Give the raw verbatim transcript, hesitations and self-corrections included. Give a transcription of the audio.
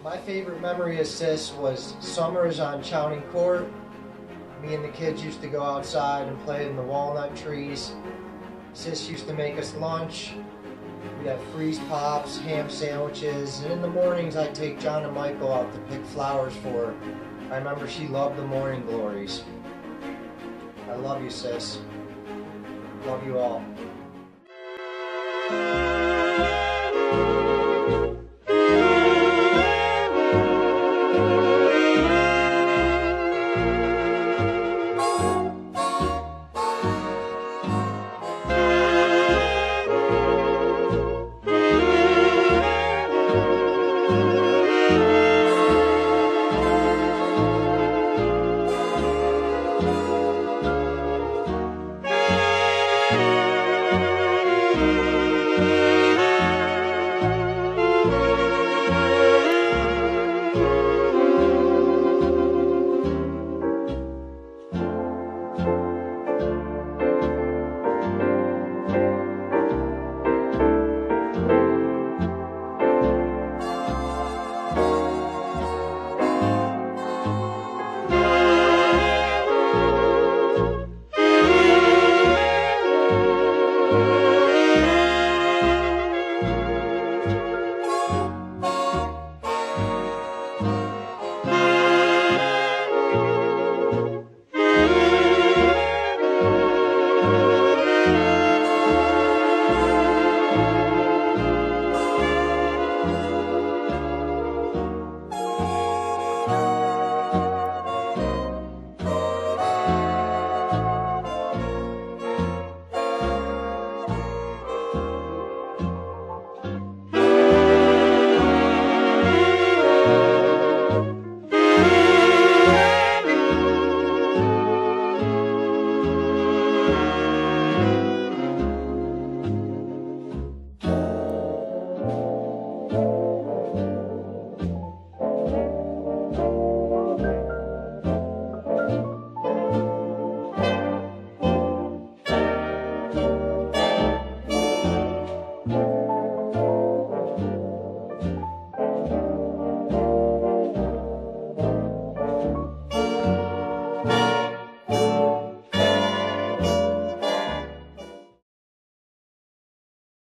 My favorite memory of Sis was summers on Chowning Court. Me and the kids used to go outside and play in the walnut trees. Sis used to make us lunch. We'd have freeze pops, ham sandwiches, and in the mornings I'd take John and Michael out to pick flowers for her. I remember she loved the morning glories. I love you, Sis. Love you all.